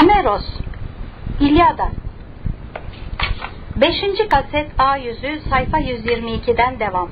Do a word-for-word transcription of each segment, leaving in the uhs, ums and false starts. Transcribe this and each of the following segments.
Homeros, İlyada. beşinci kaset A yüzü sayfa yüz yirmi ikiden devam.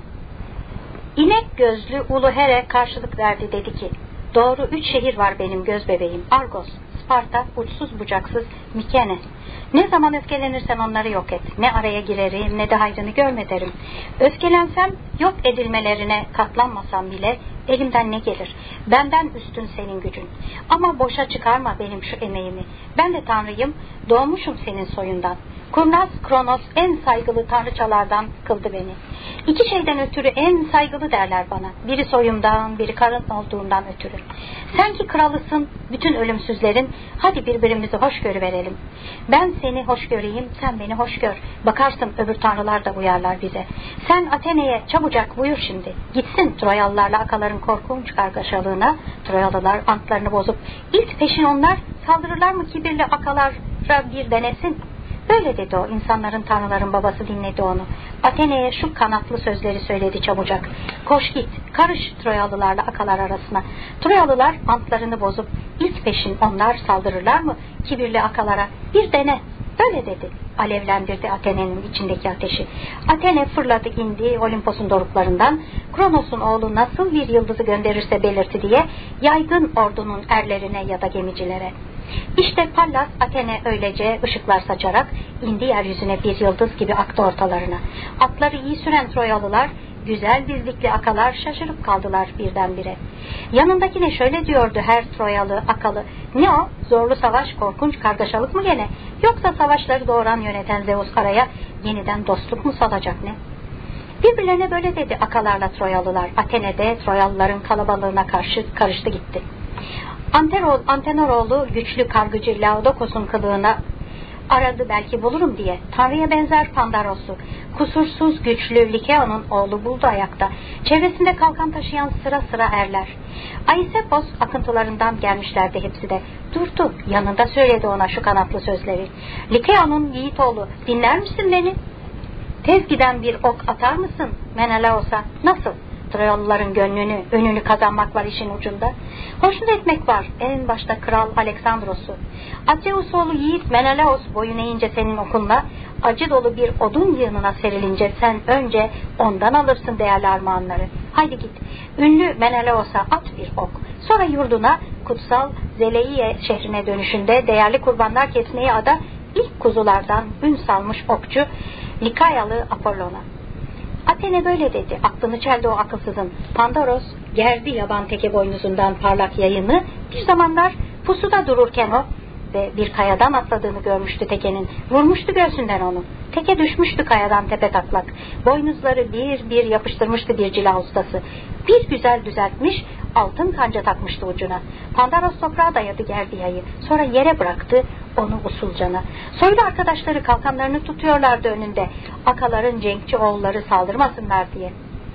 İnek gözlü Ulu Here karşılık verdi, dedi ki, doğru üç şehir var benim göz bebeğim: Argos, Sparta, uçsuz bucaksız Mikene. Ne zaman öfkelenirsen onları yok et. Ne araya girerim ne de hayrını görme derim. Öfkelensem, yok edilmelerine katlanmasam bile elimden ne gelir? Benden üstün senin gücün. Ama boşa çıkarma benim şu emeğimi. Ben de Tanrıyım, doğmuşum senin soyundan. Kurnaz Kronos en saygılı tanrıçalardan kıldı beni. İki şeyden ötürü en saygılı derler bana. Biri soyumdan, biri karın olduğundan ötürü. Sen ki kralısın, bütün ölümsüzlerin, hadi birbirimizi hoş görüverelim. Ben seni hoş göreyim, sen beni hoş gör. Bakarsın öbür tanrılar da uyarlar bize. Sen Atene'ye çabucak buyur şimdi. Gitsin Troyalılarla Akaların korkunç kargaşalığına. Troyalılar antlarını bozup ilk peşin onlar saldırırlar mı kibirli Akalara bir denesin. Böyle dedi o, insanların tanrıların babası dinledi onu. Atene'ye şu kanatlı sözleri söyledi çabucak. Koş git, karış Troyalılarla Akalar arasına. Troyalılar antlarını bozup ilk peşin onlar saldırırlar mı kibirli Akalara bir dene. Böyle dedi. Alevlendirdi Atene'nin içindeki ateşi. Athene fırladı indi Olimpos'un doruklarından. Kronos'un oğlu nasıl bir yıldızı gönderirse belirti diye yaygın ordunun erlerine ya da gemicilere. İşte Pallas Athene öylece ışıklar saçarak indi yeryüzüne, bir yıldız gibi aktı ortalarına. Atları iyi süren Troyalılar, güzel dizlikli Akalar şaşırıp kaldılar birdenbire. Yanındakine şöyle diyordu her Troyalı Akalı: ne o? Zorlu savaş, korkunç kargaşalık mı gene? Yoksa savaşları doğuran yöneten Zeus araya yeniden dostluk mu salacak ne? Birbirlerine böyle dedi Akalarla Troyalılar. Athene'de Troyalıların kalabalığına karşı karıştı gitti. Antenor, Antenoroğlu güçlü kargıcı Laodokos'un kılığına aradı belki bulurum diye. Tanrı'ya benzer Pandaros'u, kusursuz güçlü Likeon'un oğlu buldu ayakta. Çevresinde kalkan taşıyan sıra sıra erler. Aisepos akıntılarından gelmişlerdi hepsi de. Durdu, yanında söyledi ona şu kanatlı sözleri. Likeon'un yiğit oğlu, dinler misin beni? Tez giden bir ok atar mısın Menelaos'a? Nasıl? Troyalıların gönlünü, önünü kazanmak var işin ucunda. Hoşnut etmek var en başta Kral Aleksandros'u. Atreus oğlu yiğit Menelaos boyun eğince senin okunla, acı dolu bir odun yığınına serilince sen önce ondan alırsın değerli armağanları. Haydi git, ünlü Menelaos'a at bir ok. Sonra yurduna, kutsal Zeleiye şehrine dönüşünde değerli kurbanlar kesmeyi ada ilk kuzulardan ün salmış okçu Likayalı Apollon'a. Athene böyle dedi. Aklını çeldi o akılsızın. Pandaros gerdi yaban teke boynuzundan parlak yayını. Bir zamanlar pusuda dururken o ve bir kayadan atladığını görmüştü tekenin. Vurmuştu göğsünden onu. Teke düşmüştü kayadan tepe taklak. Boynuzları bir bir yapıştırmıştı bir cila ustası. Bir güzel düzeltmiş, altın kanca takmıştı ucuna. Pandaros toprağa dayadı gerdi yayı. Sonra yere bıraktı onu usulcana. Soylu arkadaşları kalkanlarını tutuyorlardı önünde. Akaların cenkçi oğulları saldırmasınlar diye.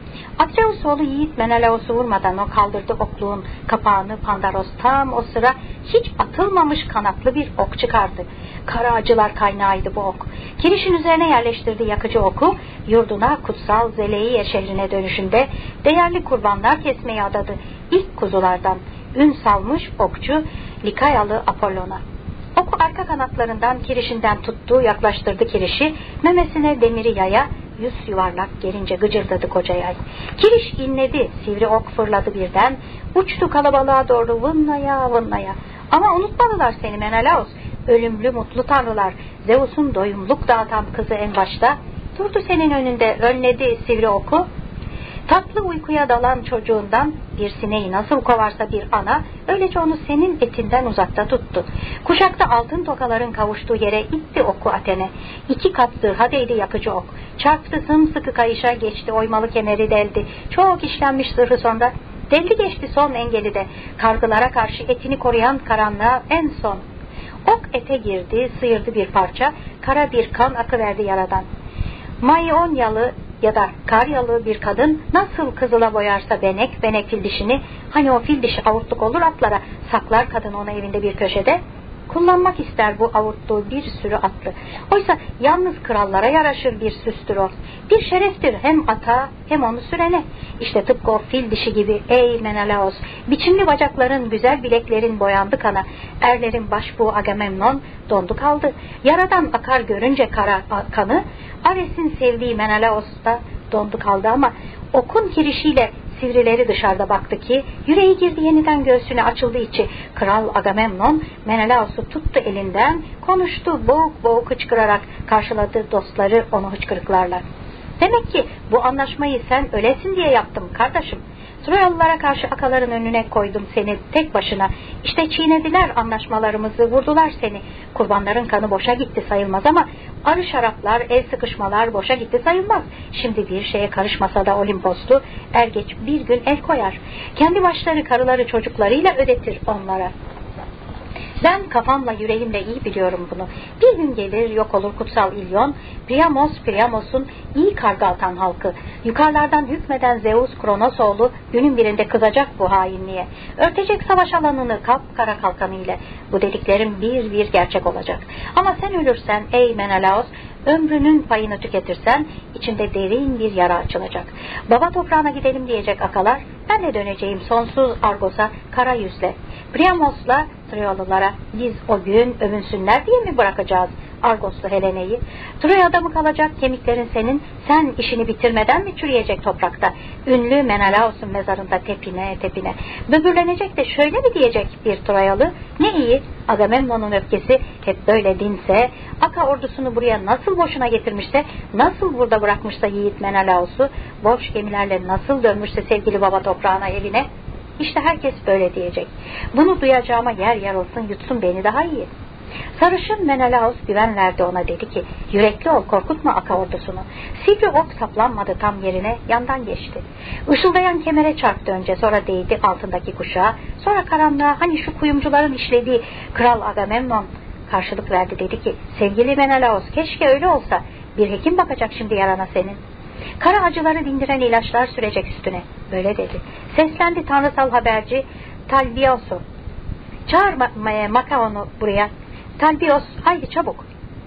Atreus oğlu yiğit Menelaos'u vurmadan o kaldırdı okluğun kapağını. Pandaros tam o sıra hiç atılmamış kanatlı bir ok çıkardı. Kara acılar kaynağıydı bu ok. Kirişin üzerine yerleştirdi yakıcı oku. Yurduna, kutsal Zeleiye şehrine dönüşünde değerli kurbanlar kesmeye adadı. İlk kuzulardan ün salmış okçu Likayalı Apollon'a. Oku arka kanatlarından kirişinden tuttu, yaklaştırdı kirişi, memesine demiri yaya, yüz yuvarlak gelince gıcırdadı koca yay. Kiriş inledi, sivri ok fırladı birden, uçtu kalabalığa doğru vınnaya vınnaya. Ama unutmadılar seni Menelaos, ölümlü mutlu tanrılar, Zeus'un doyumluk dağıtan kızı en başta, durdu senin önünde, önledi sivri oku. Tatlı uykuya dalan çocuğundan bir sineği nasıl kovarsa bir ana, öylece onu senin etinden uzakta tuttu. Kuşakta altın tokaların kavuştuğu yere itti oku Athene. İki kat zırha değdi yakıcı ok. Çarptı sımsıkı kayışa, geçti oymalı kemeri deldi. Çok işlenmiş zırhı sonra deldi geçti son engeli de. Kargılara karşı etini koruyan karanlığa en son. Ok ete girdi, sıyırdı bir parça, kara bir kan akıverdi yaradan. Maionyalı ya da Karyalı bir kadın nasıl kızıla boyarsa benek, benek fil dişini, hani o fil dişi avutluk olur atlara, saklar kadın onu evinde bir köşede. Kullanmak ister bu avuttuğu bir sürü atlı. Oysa yalnız krallara yaraşır bir süstür o. Bir şereftir hem ata hem onu sürene. İşte tıpkı o fil dişi gibi ey Menelaos, biçimli bacakların, güzel bileklerin boyandı kana. Erlerin başbuğu Agamemnon dondu kaldı. Yaradan akar görünce kara kanı, Ares'in sevdiği Menelaos da dondu kaldı ama okun kirişiyle sivrileri dışarıda baktı ki yüreği girdi yeniden göğsüne açıldı içi. Kral Agamemnon Menelaos'u tuttu elinden, konuştu boğuk boğuk hıçkırarak, karşıladı dostları onu hıçkırıklarla. Demek ki bu anlaşmayı sen ölesin diye yaptım kardeşim. Troyalılara karşı akaların önüne koydum seni tek başına. İşte çiğnediler anlaşmalarımızı, vurdular seni. Kurbanların kanı boşa gitti sayılmaz ama arı şaraplar, el sıkışmalar boşa gitti sayılmaz. Şimdi bir şeye karışmasa da Olimposlu er geç bir gün el koyar. Kendi başları, karıları, çocuklarıyla ödetir onlara. Ben kafamla yüreğimle iyi biliyorum bunu. Bir gün gelir yok olur kutsal İlyon, Priamos Priamos'un iyi karga atan halkı. Yukarılardan hükmeden Zeus Kronos oğlu günün birinde kızacak bu hainliğe. Örtecek savaş alanını kapkara kalkanı ile. Bu dediklerim bir bir gerçek olacak. Ama sen ölürsen ey Menelaos, ömrünün payını tüketirsen içinde derin bir yara açılacak. Baba toprağına gidelim diyecek akalar, ben de döneceğim sonsuz Argos'a kara yüzle. Priamos'la Troyalılara biz o gün övünsünler diye mi bırakacağız Argoslu Helene'yi? Troya'da mı kalacak kemiklerin senin? Sen işini bitirmeden mi çürüyecek toprakta? Ünlü Menelaos'un mezarında tepine tepine. Böbürlenecek de şöyle mi diyecek bir Troyalı? Ne iyi Agamemnon'un öfkesi hep böyle dinse, Aka ordusunu buraya nasıl boşuna getirmişse, nasıl burada bırakmışsa yiğit Menelaos'u, boş gemilerle nasıl dönmüşse sevgili baba toprağına evine, İşte herkes böyle diyecek. Bunu duyacağıma yer yarılsın yutsun beni daha iyi. Sarışın Menelaos güven verdi ona, dedi ki yürekli ol, korkutma Aka ordusunu. Sivri ok saplanmadı tam yerine, yandan geçti. Işıldayan kemere çarptı önce, sonra değdi altındaki kuşağa, sonra karanlığa, hani şu kuyumcuların işlediği. Kral Agamemnon karşılık verdi, dedi ki sevgili Menelaos, keşke öyle olsa, bir hekim bakacak şimdi yarana senin. Kara acıları dindiren ilaçlar sürecek üstüne. Böyle dedi. Seslendi tanrısal haberci Talbios'u. Çağır Ma- Makaon'u buraya. Talbios, haydi çabuk.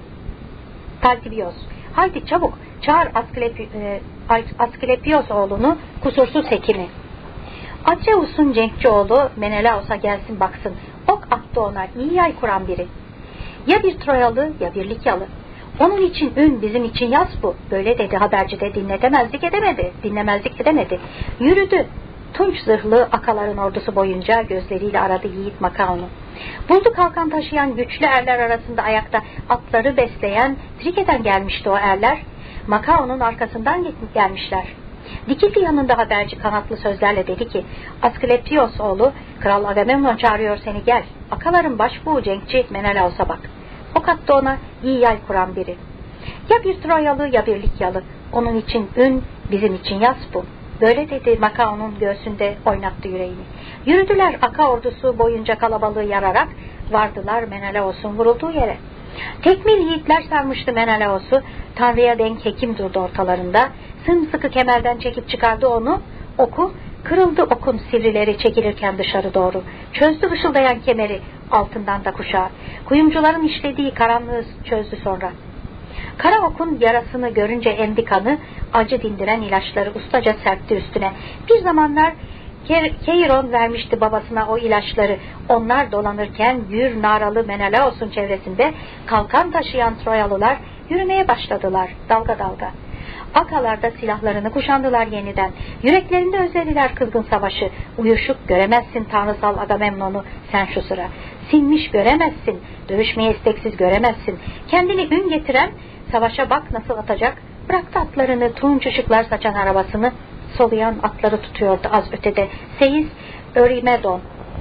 Talbios, haydi çabuk. Çağır Asklepi, e, Asklepios oğlunu, kusursuz hekimi. Atreus'un cenkçi oğlu Menelaos'a gelsin baksın. Ok attı ona, iyi yay kuran biri. Ya bir Troyalı ya bir Likyalı. Onun için ün, bizim için yaz bu. Böyle dedi haberci de, dinletemezlik edemedi. Dinlemezlik edemedi. Yürüdü. Tunç zırhlı akaların ordusu boyunca gözleriyle aradı yiğit Makaon'u. Buldu kalkan taşıyan güçlü erler arasında ayakta atları besleyen Trike'den gelmişti o erler. Makaon'un arkasından gelmişler. Dikildi yanında haberci kanatlı sözlerle, dedi ki Asklepios oğlu Kral Agamemnon çağırıyor seni, gel. Akaların başbuğu cenkçi Menelaos'a bak. Ok attı ona, iyi yay kuran biri. Ya bir Troyalı ya bir Likyalı. Onun için ün, bizim için yaz bu. Böyle dedi Makaon'un göğsünde oynattı yüreğini. Yürüdüler Aka ordusu boyunca kalabalığı yararak, vardılar Menelaos'un vurulduğu yere. Tekmil yiğitler sarmıştı Menelaos'u, Tanrı'ya denk hekim durdu ortalarında, sımsıkı kemerden çekip çıkardı onu, oku, kırıldı okun sivrileri çekilirken dışarı doğru, çözdü ışıldayan kemeri, altından da kuşağı, kuyumcuların işlediği karanlığı çözdü sonra. Kara okun yarasını görünce emdi kanı, acı dindiren ilaçları ustaca serpti üstüne. Bir zamanlar Keiron vermişti babasına o ilaçları. Onlar dolanırken gür naralı Menelaos'un çevresinde kalkan taşıyan Troyalılar yürümeye başladılar dalga dalga. Akalarda silahlarını kuşandılar yeniden. Yüreklerinde özlediler kızgın savaşı. Uyuşuk göremezsin tanrısal Agamemnon'u sen şu sıra. Sinmiş göremezsin, dövüşmeye isteksiz göremezsin. Kendini ün getiren savaşa bak nasıl atacak. Bıraktı atlarını, tunç ışıklar saçan arabasını. Soluyan atları tutuyordu az ötede Seiz Örimedon.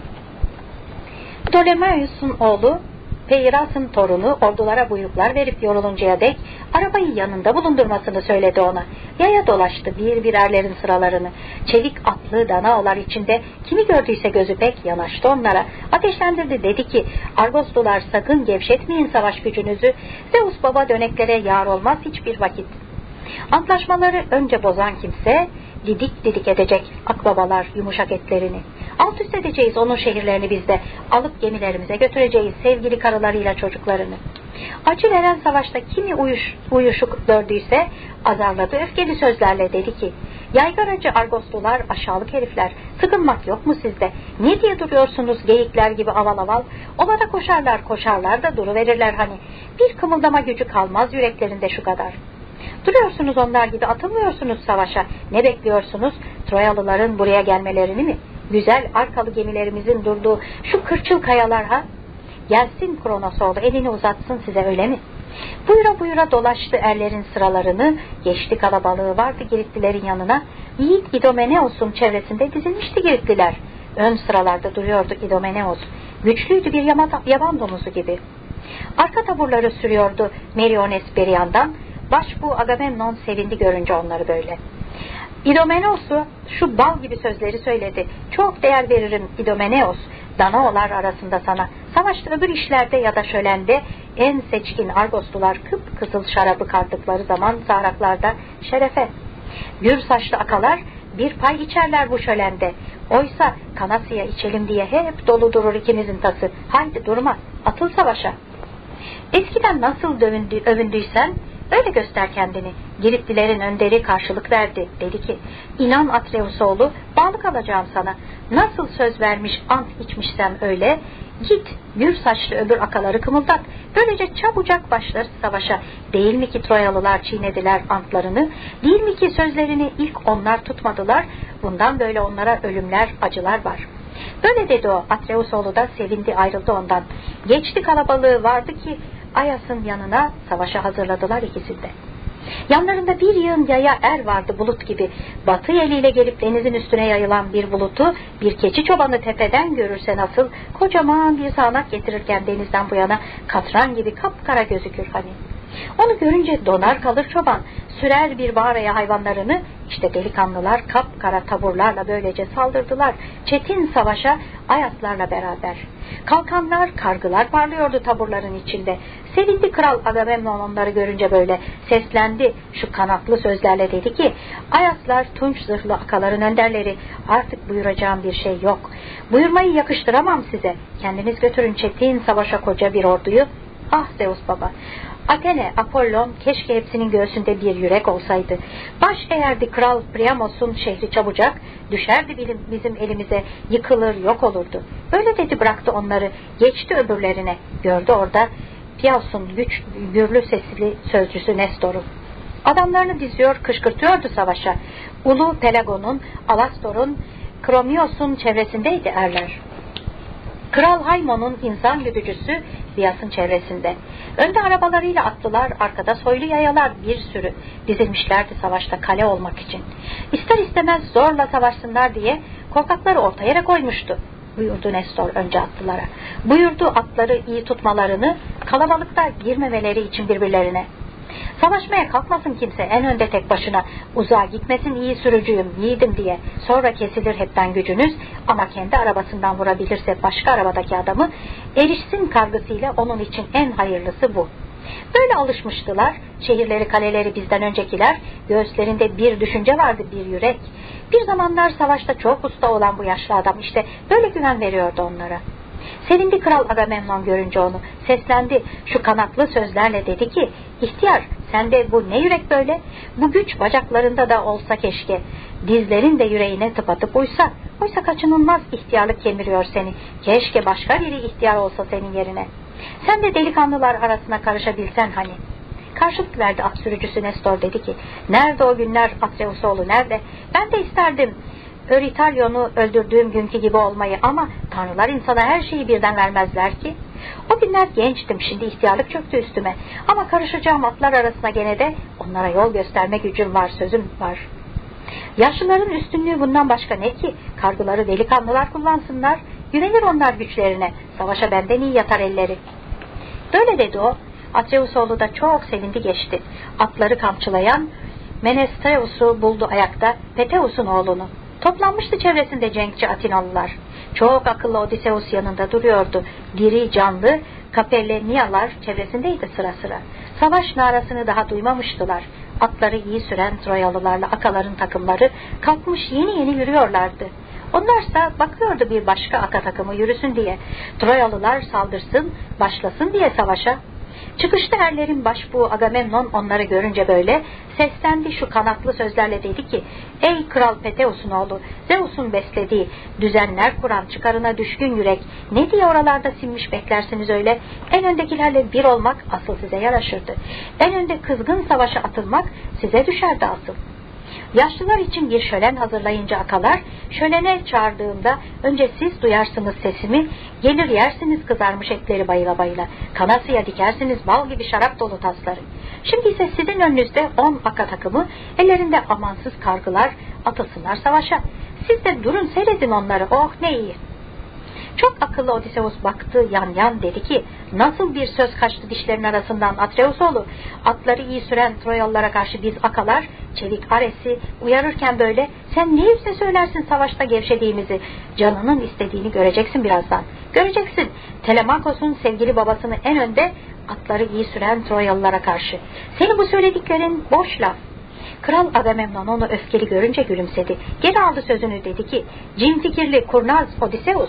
Ptolemaios'un oğlu, Peiras'ın torunu ordulara buyruklar verip yoruluncaya dek arabayı yanında bulundurmasını söyledi ona. Yaya dolaştı bir birerlerin sıralarını. Çelik atlı danaolar içinde kimi gördüyse gözü pek yanaştı onlara. Ateşlendirdi, dedi ki Argoslular sakın gevşetmeyin savaş gücünüzü. Zeus baba döneklere yar olmaz hiçbir vakit. Antlaşmaları önce bozan kimse didik didik edecek akbabalar yumuşak etlerini. Alt üst edeceğiz onun şehirlerini biz de. Alıp gemilerimize götüreceğiz sevgili karılarıyla çocuklarını. Acı veren savaşta kimi uyuş, uyuşuk gördüyse azarladı öfkeli sözlerle, dedi ki yaygaracı Argoslular, aşağılık herifler, sıkılmak yok mu sizde? Ne diye duruyorsunuz geyikler gibi aval aval? Ovada koşarlar koşarlar da duruverirler hani. Bir kımıldama gücü kalmaz yüreklerinde şu kadar. Duruyorsunuz onlar gibi, atılmıyorsunuz savaşa. Ne bekliyorsunuz? Troyalıların buraya gelmelerini mi? Güzel arkalı gemilerimizin durduğu şu kırçıl kayalar ha? Gelsin Kronos oğlu, elini uzatsın size, öyle mi? Buyura buyura dolaştı erlerin sıralarını, geçti kalabalığı vardı Giritlilerin yanına. Yiğit İdomeneos'un çevresinde dizilmişti Giritliler. Ön sıralarda duruyordu İdomeneos. Güçlüydü bir yaban domuzu gibi. Arka taburları sürüyordu Meriones bir yandan. Başbuğ Agamemnon sevindi görünce onları böyle. İdomeneos'u şu bal gibi sözleri söyledi. Çok değer veririm İdomeneos, Danaolar arasında sana. Savaşta öbür işlerde ya da şölende en seçkin Argoslular kıpkızıl şarabı kardıkları zaman sahraklarda şerefe. Gür saçlı akalar bir pay içerler bu şölende. Oysa Kanasya içelim diye hep dolu durur ikimizin tası. Haydi durma, atıl savaşa. Eskiden nasıl dövündü, övündüysen öyle göster kendini. Giritlilerin önderi karşılık verdi. Dedi ki inan Atreus oğlu, bağlı kalacağım sana. Nasıl söz vermiş ant içmişsem öyle. Git gür saçlı öbür akaları kımıldat. Böylece çabucak başlarız savaşa. Değil mi ki Troyalılar çiğnediler antlarını? Değil mi ki sözlerini ilk onlar tutmadılar? Bundan böyle onlara ölümler, acılar var. Böyle dedi o. Atreus oğlu da sevindi, ayrıldı ondan. Geçti kalabalığı, vardı ki Ayas'ın yanına, savaşa hazırladılar ikisi de. Yanlarında bir yığın yaya er vardı bulut gibi. Batı eliyle gelip denizin üstüne yayılan bir bulutu bir keçi çobanı tepeden görürse nasıl kocaman bir sağanak getirirken denizden bu yana katran gibi kapkara gözükür hani. Onu görünce donar kalır çoban, sürer bir mağaraya hayvanlarını. İşte delikanlılar kapkara taburlarla böylece saldırdılar çetin savaşa Ayaslarla beraber. Kalkanlar, kargılar parlıyordu taburların içinde. Sevindi kral Agamemnon onları görünce böyle. Seslendi şu kanatlı sözlerle, dedi ki Ayaslar tunç zırhlı akaların önderleri, artık buyuracağım bir şey yok. Buyurmayı yakıştıramam size. Kendiniz götürün çetin savaşa koca bir orduyu. Ah Zeus baba, Athene, Apollon, keşke hepsinin göğsünde bir yürek olsaydı. Baş eğerdi kral Priamos'un şehri çabucak, düşerdi bizim elimize, yıkılır yok olurdu. Öyle dedi, bıraktı onları, geçti öbürlerine. Gördü orada Pias'un güç, gürlü sesli sözcüsü Nestor'u. Adamlarını diziyor, kışkırtıyordu savaşa. Ulu Pelagon'un, Alastor'un, Kromios'un çevresindeydi erler. Kral Haymon'un insan güdücüsü Bias'ın çevresinde. Önde arabalarıyla atlılar, arkada soylu yayalar bir sürü dizilmişlerdi savaşta kale olmak için. İster istemez zorla savaşsınlar diye korkakları orta yere koymuştu. Buyurdu Nestor önce atlılara. Buyurdu atları iyi tutmalarını, kalabalıkta girmemeleri için birbirlerine. Savaşmaya kalkmasın kimse en önde tek başına, uzağa gitmesin iyi sürücüyüm, yiğidim diye. Sonra kesilir hepten gücünüz, ama kendi arabasından vurabilirse başka arabadaki adamı, erişsin kargısıyla, onun için en hayırlısı bu. Böyle alışmıştılar, şehirleri kaleleri bizden öncekiler, göğüslerinde bir düşünce vardı, bir yürek. Bir zamanlar savaşta çok usta olan bu yaşlı adam işte böyle güven veriyordu onlara. Sevindi kral Agamemnon görünce onu, seslendi şu kanatlı sözlerle, dedi ki ihtiyar, sende bu ne yürek böyle? Bu güç bacaklarında da olsa keşke, dizlerin de yüreğine tıpatıp uysa. Oysa kaçınılmaz ihtiyarlık kemiriyor seni, keşke başka biri ihtiyar olsa senin yerine. Sen de delikanlılar arasına karışabilsen hani. Karşılık verdi at sürücüsü Nestor, dedi ki nerede o günler Atreus oğlu, nerede? Ben de isterdim Öritalyon'u öldürdüğüm günkü gibi olmayı, ama tanrılar insana her şeyi birden vermezler ki. O günler gençtim, şimdi ihtiyarlık çöktü üstüme, ama karışacağım atlar arasına gene de onlara yol gösterme gücüm var, sözüm var. Yaşlıların üstünlüğü bundan başka ne ki? Kargıları delikanlılar kullansınlar, güvenir onlar güçlerine, savaşa benden iyi yatar elleri. Böyle dedi o. Atreus oğlu da çok sevindi geçti. Atları kamçılayan Menestreus'u buldu ayakta, Peteus'un oğlunu. Toplanmıştı çevresinde cenkçi Atinalılar. Çok akıllı Odysseus yanında duruyordu. Diri canlı Kapelleniyalar çevresindeydi sıra sıra. Savaş narasını daha duymamıştılar. Atları iyi süren Troyalılarla akaların takımları kalkmış yeni yeni yürüyorlardı. Onlarsa bakıyordu bir başka aka takımı yürüsün diye. Troyalılar saldırsın, başlasın diye savaşa. Çıkışta erlerin başbuğu Agamemnon onları görünce böyle seslendi, şu kanatlı sözlerle dedi ki: ey kral Peteus'un oğlu, Zeus'un beslediği, düzenler kuran, çıkarına düşkün yürek, ne diye oralarda sinmiş beklersiniz öyle? En öndekilerle bir olmak asıl size yaraşırdı. En önde kızgın savaşa atılmak size düşerdi asıl. Yaşlılar için bir şölen hazırlayınca akalar, şölene çağırdığımda önce siz duyarsınız sesimi, gelir yersiniz kızarmış etleri bayıla bayıla, kanasıya dikersiniz bal gibi şarap dolu tasları. Şimdi ise sizin önünüzde on aka takımı, ellerinde amansız kargılar, atılsınlar savaşa. Siz de durun seyredin onları, oh ne iyi. Çok akıllı Odysseus baktı yan yan, dedi ki: nasıl bir söz kaçtı dişlerin arasından Atreus oğlu, atları iyi süren Troyalılara karşı biz akalar, çelik Ares'i uyarırken böyle sen ne yüzle söylersin savaşta gevşediğimizi, canının istediğini göreceksin birazdan, göreceksin Telemakos'un sevgili babasını en önde, atları iyi süren Troyalılara karşı, seni bu söylediklerin boş laf. Kral Agamemnon onu öfkeli görünce gülümsedi, geri aldı sözünü, dedi ki: cin fikirli kurnaz Odysseus,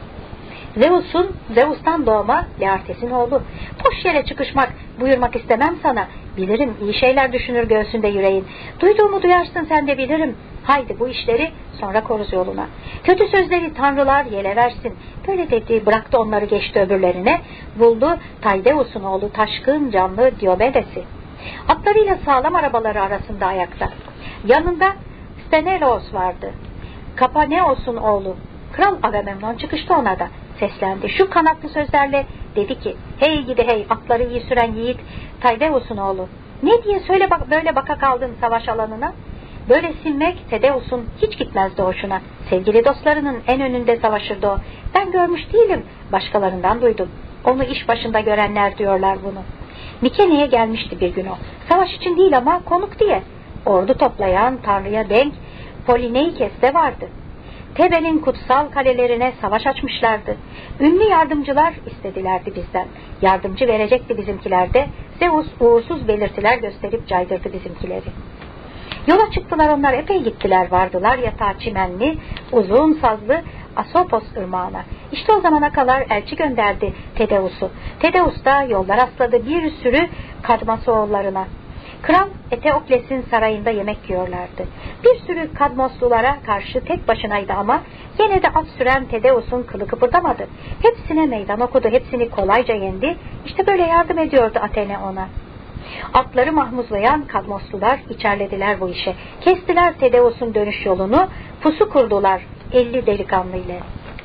Zeus'un, Zeus'tan doğma Laertes'in oğlu. Boş yere çıkışmak, buyurmak istemem sana. Bilirim iyi şeyler düşünür göğsünde yüreğin. Duyduğumu duyarsın sen de bilirim. Haydi bu işleri sonra koruz yoluna. Kötü sözleri tanrılar yele versin. Böyle dedi, bıraktı onları, geçti öbürlerine. Buldu Taydeus'un oğlu taşkın canlı Diomedes'i. Atlarıyla sağlam arabaları arasında ayakta. Yanında Sthenelus vardı, Kapaneos'un oğlu. Kral Agamemnon çıkıştı ona da. Seslendi şu kanatlı sözlerle, dedi ki: hey gidi hey, atları iyi süren yiğit Taydeus'un oğlu, ne diye söyle bak, böyle baka kaldın savaş alanına? Böyle silmek Tedeus'un hiç gitmezdi hoşuna. Sevgili dostlarının en önünde savaşırdı o. Ben görmüş değilim, başkalarından duydum. Onu iş başında görenler diyorlar bunu. Mikene'ye gelmişti bir gün o. Savaş için değil ama konuk diye. Ordu toplayan Tanrı'ya denk Polineikes de vardı. Tebe'nin kutsal kalelerine savaş açmışlardı. Ünlü yardımcılar istedilerdi bizden. Yardımcı verecekti bizimkilerde. Zeus uğursuz belirtiler gösterip caydırdı bizimkileri. Yola çıktılar onlar, epey gittiler, vardılar yatağa çimenli, uzun sazlı Asopos ırmağına. İşte o zamana kadar elçi gönderdi Tedeus'u. Tedeus da yollar asladı bir sürü Kadmosoğullarına. Kral Eteokles'in sarayında yemek yiyorlardı. Bir sürü Kadmoslulara karşı tek başınaydı ama yine de at süren Tedeus'un kılı kıpırdamadı. Hepsine meydan okudu, hepsini kolayca yendi. İşte böyle yardım ediyordu Athene ona. Atları mahmuzlayan Kadmoslular içerlediler bu işe. Kestiler Tedeus'un dönüş yolunu, pusu kurdular elli delikanlı ile.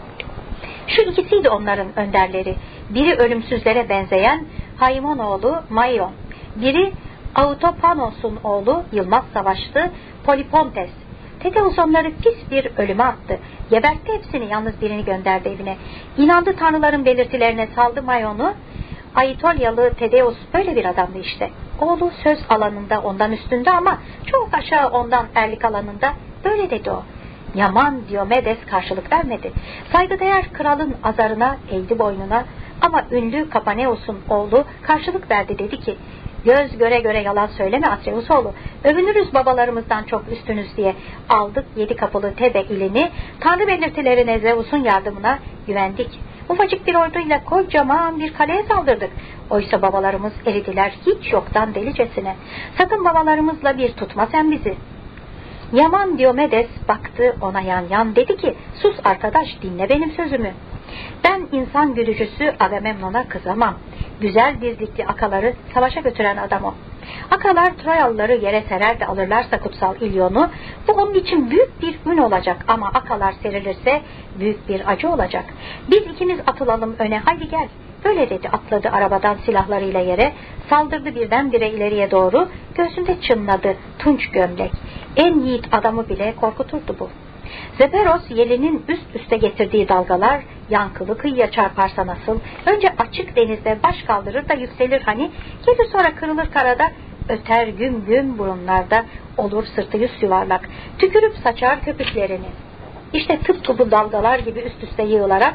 Şu ikisiydi onların önderleri. Biri ölümsüzlere benzeyen Haimon oğlu Maion, biri Autopanos'un oğlu Yılmaz savaştı Polipontes. Tedeus onları pis bir ölüme attı. Gebertti hepsini, yalnız birini gönderdi evine. İnandı tanrıların belirtilerine, saldı Maion'u. Aitolyalı Tedeus böyle bir adamdı işte. Oğlu söz alanında ondan üstünde ama çok aşağı ondan erlik alanında, böyle dedi o. Yaman Diomedes karşılık vermedi. Saygıdeğer kralın azarına eğdi boynuna ama ünlü Kapaneus'un oğlu karşılık verdi, dedi ki: göz göre göre yalan söyleme Atreus oğlu. Övünürüz babalarımızdan çok üstünüz diye. Aldık yedi kapılı Tebe ilini, tanrı belirtilerine, Zeus'un yardımına güvendik. Ufacık bir orduyla kocaman bir kaleye saldırdık. Oysa babalarımız eridiler hiç yoktan delicesine. Sakın babalarımızla bir tutma sen bizi. Yaman Diomedes baktı ona yan yan, dedi ki: sus arkadaş, dinle benim sözümü. Ben insan gülücüsü Agamemnon'a kızamam. Güzel dizlikli akaları savaşa götüren adam o. Akalar Troyalıları yere serer de alırlarsa kutsal İlyon'u, bu onun için büyük bir ün olacak ama akalar serilirse büyük bir acı olacak. Biz ikimiz atılalım öne, haydi gel. Böyle dedi, atladı arabadan silahlarıyla yere, saldırdı birdenbire ileriye doğru, göğsünde çınladı tunç gömlek. En yiğit adamı bile korkuturdu bu. Zeperos yelinin üst üste getirdiği dalgalar yankılı kıyıya çarparsa nasıl, önce açık denizde baş kaldırır da yükselir hani, gelir sonra kırılır karada, öter güm güm burunlarda, olur sırtı yüz yuvarlak, tükürüp saçar köpüklerini. İşte tıpkı bu dalgalar gibi üst üste yığılarak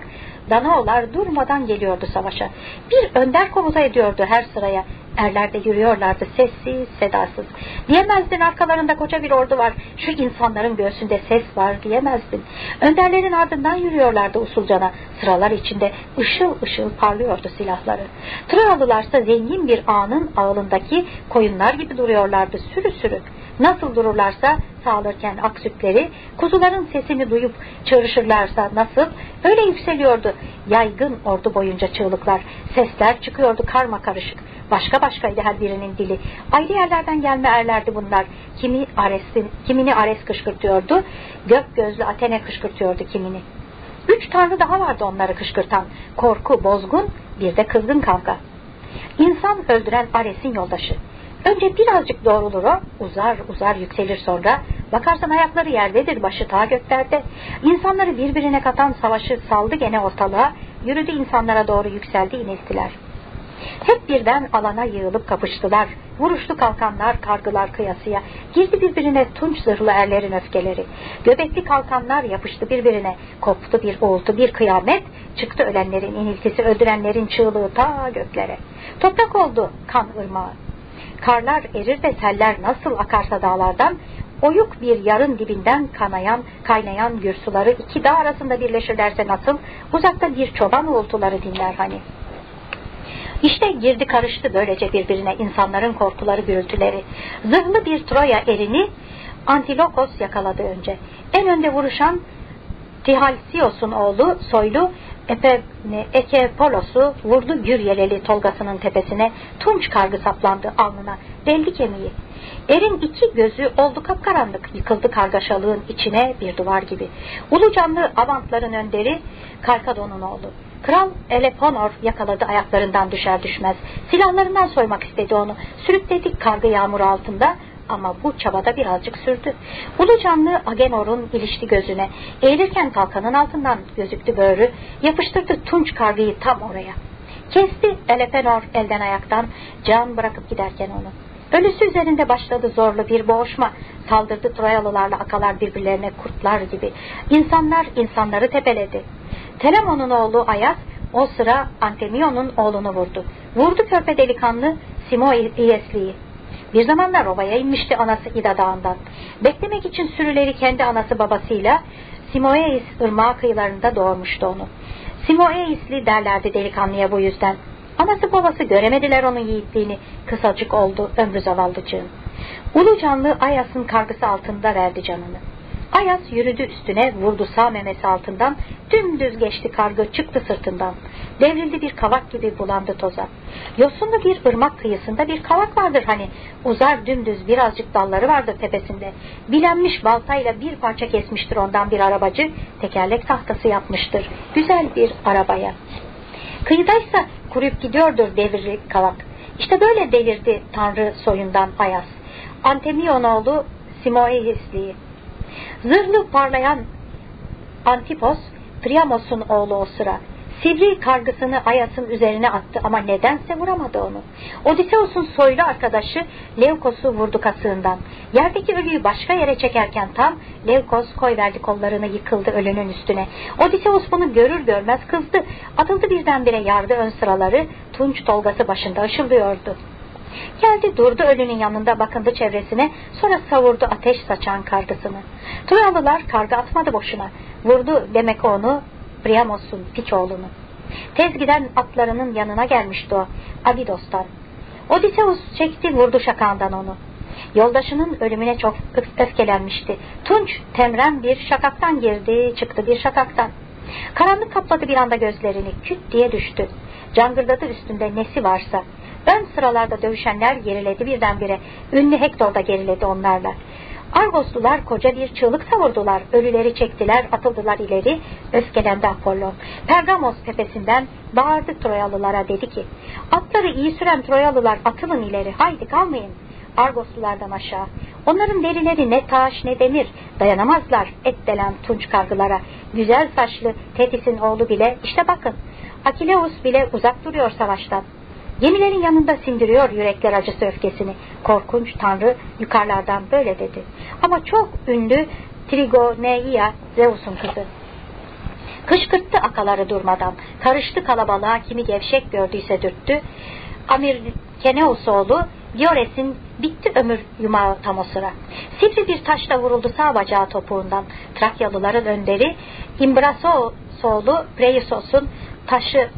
Danaolar durmadan geliyordu savaşa. Bir önder komuta ediyordu her sıraya. Erler de yürüyorlardı sessiz sedasız. Diyemezdin arkalarında koca bir ordu var, şu insanların göğsünde ses var diyemezdin. Önderlerin ardından yürüyorlardı usulcana. Sıralar içinde ışıl ışıl parlıyordu silahları. Troyalılarsa zengin bir ağanın ağılındaki koyunlar gibi duruyorlardı sürü sürü. Nasıl dururlarsa sağlarken ak sütleri, kuzuların sesini duyup çağrışırlarsa nasıl, öyle yükseliyordu yaygın ordu boyunca çığlıklar. Sesler çıkıyordu karma karışık. Başka başkaydı her birinin dili. Ayrı yerlerden gelme erlerdi bunlar. Kimi Ares'in, kimini Ares kışkırtıyordu, gök gözlü Athene kışkırtıyordu kimini. Üç tanrı daha vardı onları kışkırtan. Korku, bozgun, bir de kızgın kavga. İnsan öldüren Ares'in yoldaşı. Önce birazcık doğrulur o, uzar uzar yükselir sonra. Bakarsan ayakları yerdedir, başı ta göklerde. İnsanları birbirine katan savaşı saldı gene ortalığa, yürüdü insanlara doğru yükseldi iniltiler. Hep birden alana yığılıp kapıştılar. Vuruştu kalkanlar, kargılar kıyasıya. Girdi birbirine tunç zırhlı erlerin öfkeleri. Göbekli kalkanlar yapıştı birbirine. Koptu bir uğultu, bir kıyamet. Çıktı ölenlerin iniltisi, öldürenlerin çığlığı ta göklere. Toprak oldu kan ırmağı. Karlar erir de seller nasıl akarsa dağlardan, oyuk bir yarın dibinden kanayan, kaynayan gür suları iki dağ arasında birleşirlerse nasıl, uzakta bir çoban uğultuları dinler hani. İşte girdi karıştı böylece birbirine insanların korkuları gürültüleri. Zırhlı bir Troya erini Antilokos yakaladı önce. En önde vuruşan Tihalsios'un oğlu soylu Epe, Ekepolos'u vurdu gür yeleli tolgasının tepesine, tunç kargı saplandı alnına, deldi kemiği. Erin iki gözü oldu kapkaranlık, yıkıldı kargaşalığın içine bir duvar gibi. Ulucanlı Avantların önderi Karkadon'un oğlu. Kral Eleponor yakaladı ayaklarından düşer düşmez. Silahlarından soymak istedi onu. Sürükledik kargı yağmuru altında. Ama bu çabada birazcık sürdü. Ulucanlı Agenor'un ilişti gözüne. Eğilirken kalkanın altından gözüktü böğrü. Yapıştırdı tunç kargıyı tam oraya. Kesti Elepenor elden ayaktan, can bırakıp giderken onu. Ölüsü üzerinde başladı zorlu bir boğuşma. Saldırdı Troyalılarla akalar birbirlerine kurtlar gibi. İnsanlar insanları tepeledi. Telemon'un oğlu Ayas o sıra Antemion'un oğlunu vurdu. Vurdu körpe delikanlı Simoiesli'yi. Bir zamanlar ovaya inmişti anası İda Dağı'ndan. Beklemek için sürüleri kendi anası babasıyla Simoeis ırmağı kıyılarında doğurmuştu onu. Simoeisli derlerdi delikanlıya bu yüzden. Anası babası göremediler onun yiğitliğini. Kısacık oldu ömrü zavallıcığın. Ulu canlı Ayas'ın kargısı altında verdi canını. Ayas yürüdü üstüne, vurdu sağ memesi altından, dümdüz geçti kargı, çıktı sırtından. Devrildi bir kavak gibi bulandı toza. Yosunlu bir ırmak kıyısında bir kavak vardır hani, uzar dümdüz birazcık dalları vardır tepesinde. Bilenmiş baltayla bir parça kesmiştir ondan bir arabacı, tekerlek tahtası yapmıştır güzel bir arabaya. Kıyıdaysa kuruyup gidiyordur devirli kavak. İşte böyle delirdi Tanrı soyundan Ayas. Antemion oğlu Simoeisli'yi. Zırhlı parlayan Antipos, Priamos'un oğlu o sıra. Sivri kargısını Ayas'ın üzerine attı ama nedense vuramadı onu. Odysseus'un soylu arkadaşı Leukos'u vurdu kasığından. Yerdeki ölüyü başka yere çekerken tam Leukos koyverdi kollarını, yıkıldı ölünün üstüne. Odysseus bunu görür görmez kızdı. Atıldı birdenbire yardı ön sıraları, tunç tolgası başında ışıldıyordu. Geldi durdu ölünün yanında, bakındı çevresine, sonra savurdu ateş saçan kargısını. Troyalılar kargı atmadı boşuna. Vurdu demek onu, Priamos'un piç oğlunu. Tez giden atlarının yanına gelmişti o, Abidos'tan. Odysseus çekti vurdu şakağından onu. Yoldaşının ölümüne çok öfkelenmişti. Tunç temren bir şakaktan girdi, çıktı bir şakaktan. Karanlık kapladı bir anda gözlerini, küt diye düştü. Cangırdadı üstünde nesi varsa. Ön sıralarda dövüşenler geriledi birdenbire. Ünlü Hektor da geriledi onlarla. Argoslular koca bir çığlık savurdular. Ölüleri çektiler, atıldılar ileri. Öfkelendi Apollon. Pergamos tepesinden bağırdı Troyalılara, dedi ki, atları iyi süren Troyalılar atılın ileri, haydi kalmayın. Argoslulardan aşağı. Onların derileri ne taş ne demir, dayanamazlar et delen tunç kargılara. Güzel saçlı Tetis'in oğlu bile, işte bakın, Akileus bile uzak duruyor savaştan. Gemilerin yanında sindiriyor yürekler acısı öfkesini. Korkunç Tanrı yukarılardan böyle dedi. Ama çok ünlü Trigoneia, Zeus'un kızı. Kışkırttı akaları durmadan, karıştı kalabalığa, kimi gevşek gördüyse dürttü. Amir Keneus oğlu Diores'in bitti ömür yumağı tam o sıra. Sivri bir taşla vuruldu sağ bacağı topuğundan. Trakyalıların önderi İmbrasoğlu Breisos'un taşı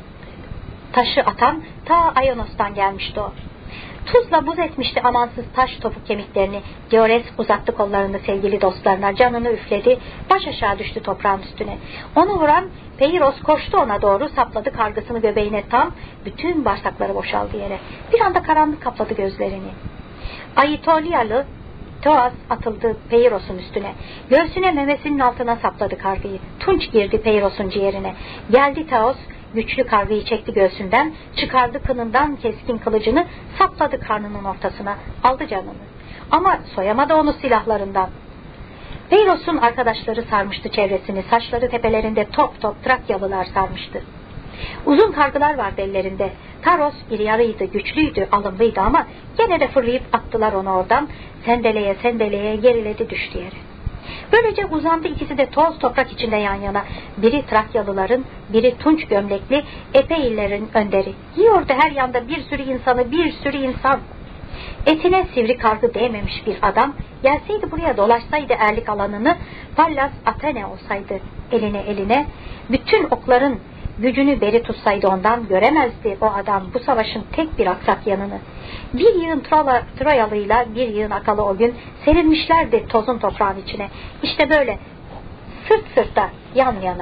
taşı atan ta Ionos'tan gelmişti o. Tuzla buz etmişti amansız taş topuk kemiklerini. Diores uzattı kollarını sevgili dostlarına, canını üfledi, baş aşağı düştü toprağın üstüne. Onu vuran Peiros koştu ona doğru, sapladı kargısını göbeğine tam, bütün bağırsakları boşaldı yere. Bir anda karanlık kapladı gözlerini. Aitolialı Toas atıldı Peiros'un üstüne. Göğsüne memesinin altına sapladı kargıyı. Tunç girdi Peiros'un ciğerine. Geldi Taos, güçlü kargıyı çekti göğsünden, çıkardı kınından keskin kılıcını, sapladı karnının ortasına, aldı canını. Ama soyamadı onu silahlarından. Peiros'un arkadaşları sarmıştı çevresini, saçları tepelerinde top top Trakyalılar sarmıştı. Uzun kargılar vardı ellerinde. Taros iri yarıydı, güçlüydü, alımlıydı ama gene de fırlayıp attılar onu oradan. Sendeleye sendeleye geriledi, düştü yere. Böylece uzandı ikisi de toz toprak içinde yan yana. Biri Trakyalıların, biri tunç gömlekli Epeylilerin önderi. Yiyordu her yanda bir sürü insanı, bir sürü insan. Etine sivri kargı değmemiş bir adam, gelseydi buraya dolaşsaydı erlik alanını, Pallas Athene olsaydı eline eline, bütün okların gücünü beri tutsaydı ondan, göremezdi o adam bu savaşın tek bir aksak yanını. Bir yığın Trola, Troyalıyla bir yığın akalı o gün serilmişlerdi tozun toprağın içine. İşte böyle sırt sırta yan yana.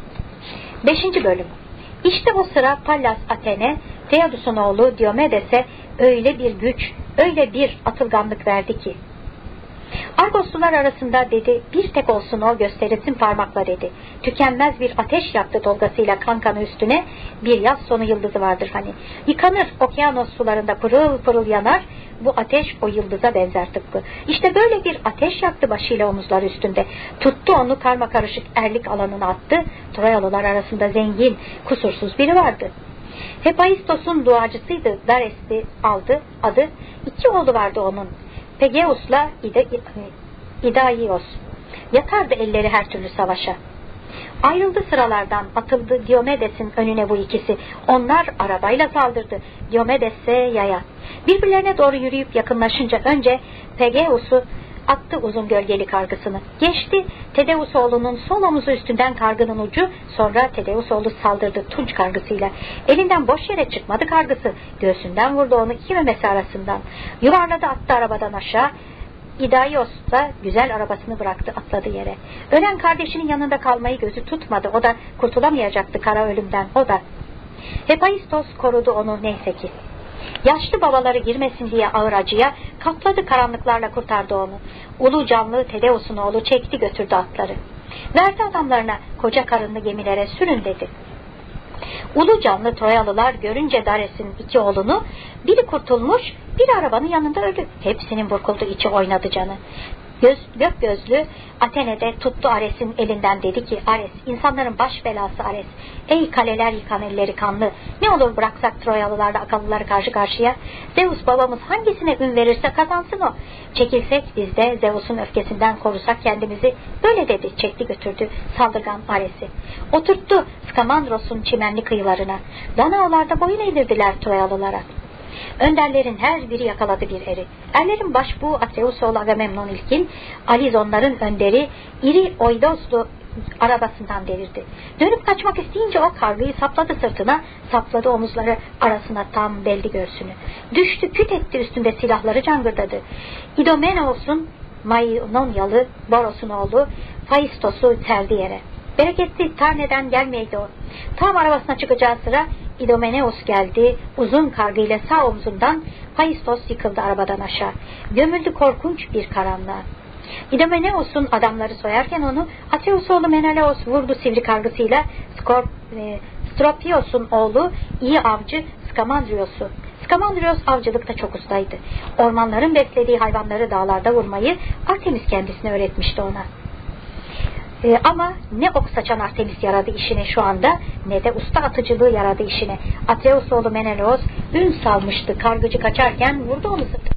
Beşinci bölüm. İşte o sıra Pallas Athene, Theodos'un oğlu Diomedes'e öyle bir güç, öyle bir atılganlık verdi ki. Argoslular arasında dedi, bir tek olsun o, gösterilsin parmakla dedi. Tükenmez bir ateş yaktı dolgasıyla kankanı üstüne, bir yaz sonu yıldızı vardır hani. Yıkanır okyanos sularında pırıl pırıl yanar, bu ateş o yıldıza benzer tıpkı. İşte böyle bir ateş yaktı başıyla omuzları üstünde. Tuttu onu karmakarışık erlik alanına attı. Troyalılar arasında zengin, kusursuz biri vardı. Hephaistos'un duacısıydı, Dares'i aldı adı. İki oğlu vardı onun. Pegeus'la İdaios. Yatardı elleri her türlü savaşa. Ayrıldı sıralardan, atıldı Diomedes'in önüne bu ikisi. Onlar arabayla saldırdı, Diomedes'e yaya. Birbirlerine doğru yürüyüp yakınlaşınca önce Pegeus'u attı uzun gölgeli kargısını. Geçti Tedeus oğlunun sol omuzu üstünden kargının ucu, sonra Tedeus oğlu saldırdı tunç kargısıyla. Elinden boş yere çıkmadı kargısı. Göğsünden vurdu onu iki memesi arasından. Yuvarladı attı arabadan aşağı. İdaios da güzel arabasını bıraktı, atladı yere. Ölen kardeşinin yanında kalmayı gözü tutmadı. O da kurtulamayacaktı kara ölümden, o da. Hephaistos korudu onu neyse ki. Yaşlı babaları girmesin diye ağır acıya, kapladı karanlıklarla kurtardı onu. Ulu canlı Tedeus'un oğlu çekti götürdü atları. Verdi adamlarına, koca karınlı gemilere sürün dedi. Ulu canlı Troyalılar görünce Dares'in iki oğlunu, biri kurtulmuş, bir arabanın yanında öldü. Hepsinin burkuldu, içi oynadı canı. Göz, gök gözlü Atene'de tuttu Ares'in elinden, dedi ki, Ares, insanların baş belası Ares, ey kaleler yıkan elleri kanlı, ne olur bıraksak Troyalılarla Akalıları karşı karşıya, Zeus babamız hangisine ün verirse kazansın o, çekilsek biz de Zeus'un öfkesinden korusak kendimizi, böyle dedi, çekti götürdü saldırgan Ares'i, oturttu Skamandros'un çimenli kıyılarına. Danaolarda boyun eğdirdiler Troyalılara. Önderlerin her biri yakaladı bir eri. Erlerin başbuğu Atreus oğlu Agamemnon ilkin, Alizonların önderi iri Oidoslu arabasından devirdi. Dönüp kaçmak isteyince o kargıyı sapladı sırtına, sapladı omuzları arasına tam belli göğsünü. Düştü, küt etti, üstünde silahları cangırdadı. İdomeneos'un Maionyalı Boros'un oğlu Phaistos'u serdi yere. Bereketli Tarne'den gelmeydi o. Tam arabasına çıkacağı sıra İdomeneus geldi, uzun kargıyla sağ omzundan Phaistos yıkıldı arabadan aşağı. Gömüldü korkunç bir karanlığa. İdomeneus'un adamları soyarken onu Atreus oğlu Menelaos vurdu sivri kargısıyla. Skorp, e, Stropios'un oğlu iyi avcı Skamandrios'u. Skamandrios avcılıkta çok ustaydı. Ormanların beslediği hayvanları dağlarda vurmayı Artemis kendisine öğretmişti ona. Ee, ama ne ok saçan Artemis yaradı işine şu anda, ne de usta atıcılığı yaradı işine. Atreus oğlu Menelaos ün salmıştı, kargıcı kaçarken vurdu onu sırtına.